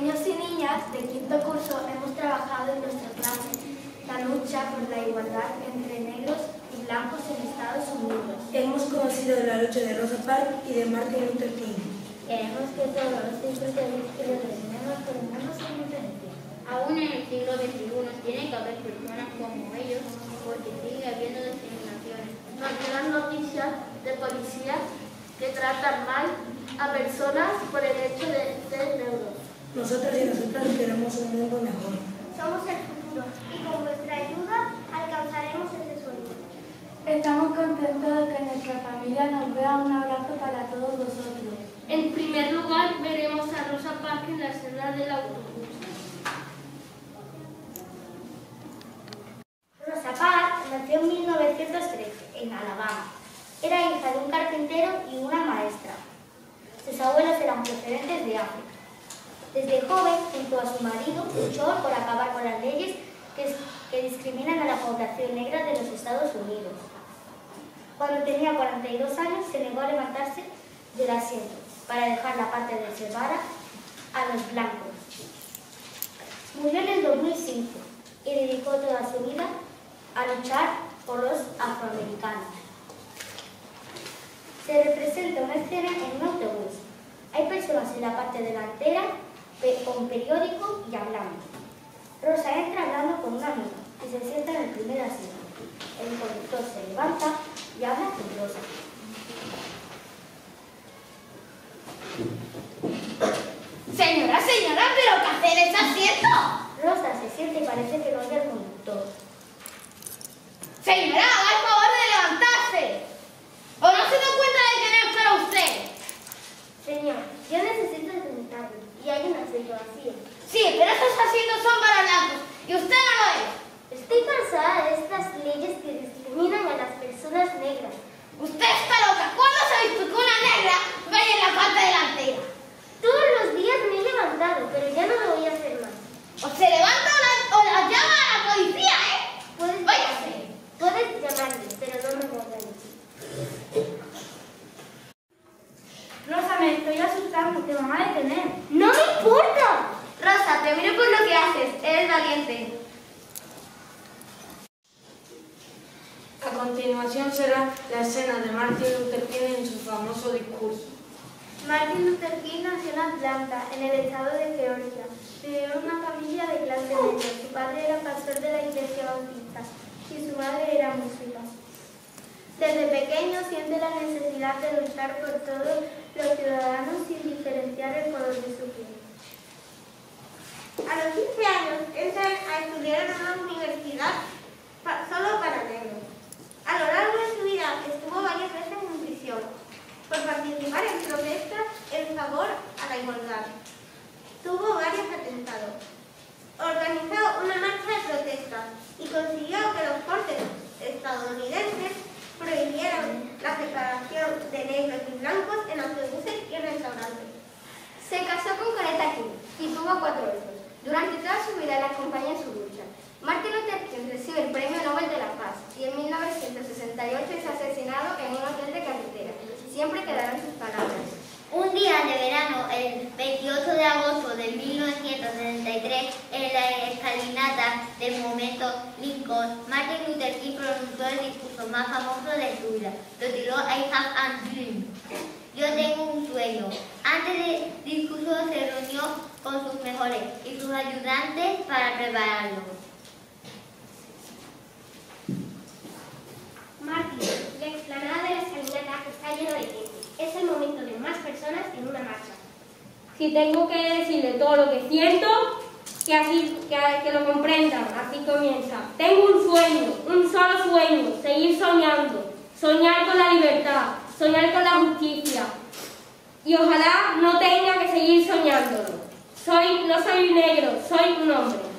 niños y niñas de quinto curso hemos trabajado en nuestra clase la lucha por la igualdad entre negros y blancos en Estados Unidos. Hemos conocido la lucha de Rosa Parks y de Martin Luther King. Queremos que todos los tipos de izquierdos negros por el mundo se diferencien. Aún en el siglo XXI tiene que haber personas como ellos porque sigue habiendo discriminaciones. Nos llegan noticias de policías que tratan mal a personas por el hecho de ser negros. Nosotros y nosotras queremos un mundo mejor. Somos el futuro y con vuestra ayuda alcanzaremos ese sueño. Estamos contentos de que nuestra familia nos vea. Un abrazo para todos vosotros. En primer lugar, veremos a Rosa Parks en la celda del autobús. Rosa Parks nació en 1913 en Alabama. Era hija de un carpintero y una maestra. Sus abuelos eran procedentes de África. Desde joven, junto a su marido, luchó por acabar con las leyes que discriminan a la población negra de los Estados Unidos. Cuando tenía 42 años, se negó a levantarse del asiento para dejar la parte de Sevara a los blancos. Murió en el 2005 y dedicó toda su vida a luchar por los afroamericanos. Se representa una escena en un autobús. Hay personas en la parte delantera con periódico y hablando. Rosa entra hablando con una amiga y se sienta en el primer asiento. El conductor se levanta y habla con Rosa. Señora, ¿pero qué hace en ese asiento? Rosa se sienta y parece que no oye al conductor. Señora, haga el favor de levantarse. ¿O no se da cuenta de que no es para usted? Señor, yo necesito sentarme y hay un asiento vacío. Sí, pero esos asientos son para blancos y usted no lo es. Estoy cansada de estas leyes que discriminan a las personas negras. Usted está loca. ¿Cuándo se ha visto que una negra vaya en la parte delantera? Todos los días me he levantado, pero ya no lo voy a hacer más. O se levanta o la llama a la policía, ¿eh? Váyase. Puedes llamarme, pero no me mordáis. Rosa, me estoy asustando. Te van a detener. ¡No me importa! Rosa, te miro por lo que haces. Eres valiente. A continuación será la escena de Martin Luther King en su famoso discurso. Martin Luther King nació en Atlanta, en el estado de Georgia. Vivió en una familia de clase media. Su padre era pastor de la iglesia bautista y su madre era música. Desde pequeño siente la necesidad de luchar por todos los ciudadanos sin diferenciar el color de su piel. A los 15 años entra a estudiar en una universidad solo para negros. A lo largo de su vida estuvo varias veces en prisión por participar en protestas en favor a la igualdad. Tuvo varios atentados. Organizó una marcha de protesta y consiguió que los cortes estadounidenses prohibieran la separación de negros y blancos en autobuses y restaurantes. Se casó con Coretta King y tuvo 4 hijos. Durante toda su vida la acompaña en su lucha. Martin Luther King recibe el Premio Nobel de la Paz y en 1968 es asesinado en un hotel de carretera. Siempre quedarán sus palabras. Un día de verano, el 28 de agosto de 1973, en la escalinata del monumento Lincoln, Martin Luther King pronunció el discurso más famoso de su vida. Lo tituló I Have a Dream. Yo tengo un sueño. Antes del discurso se reunió con sus mejores y sus ayudantes para prepararlo. Martin, la explanada de la escalinata está llena de gente. Es el momento de más personas en una marcha. Si tengo que decirle todo lo que siento, que lo comprendan. Así comienza. Tengo un sueño, un solo sueño, seguir soñando. Soñar con la libertad, soñar con la justicia. Y ojalá no tenga que seguir soñándolo. No soy negro, soy un hombre.